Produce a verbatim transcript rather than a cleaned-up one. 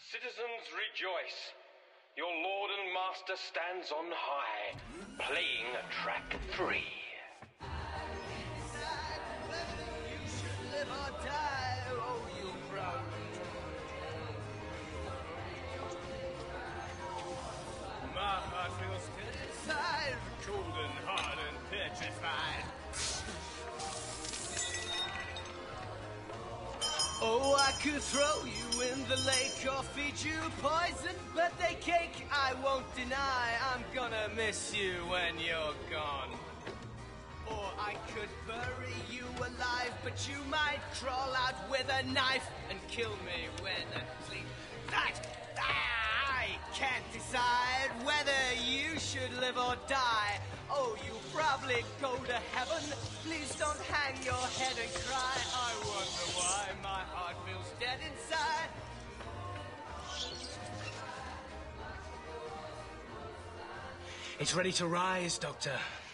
Citizens, rejoice. Your lord and master stands on high, playing track three. Decide whether you should live or die, oh, you brown. My heart feels dead inside, cold and hard and petrified. Oh, I could throw you in the lake or feed you poison, birthday cake, I won't deny. I'm gonna miss you when you're gone. Or I could bury you alive, but you might crawl out with a knife and kill me when I sleep. That I can't decide whether you should live or die. Oh, you probably go to heaven. Please don't hang your head and cry. I wonder why my heart feels dead inside. It's ready to rise, Doctor.